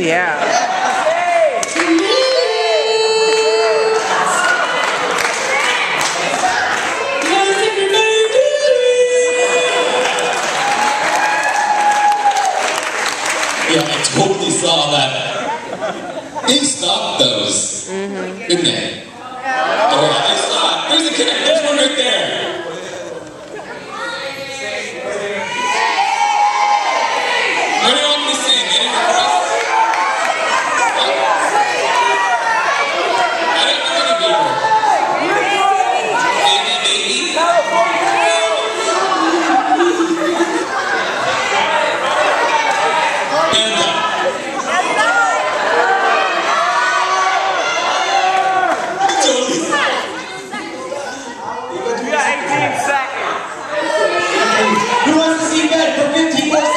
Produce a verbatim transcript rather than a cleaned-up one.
Yeah. Yeah, I totally saw that. They stopped those, mm-hmm. didn't they? Yeah. Oh yeah, I saw it. There's a kid. There's one right there. What do you want me to sing? Any requests? I don't know any people. Baby, baby. Who wants to see Ben for fifteen more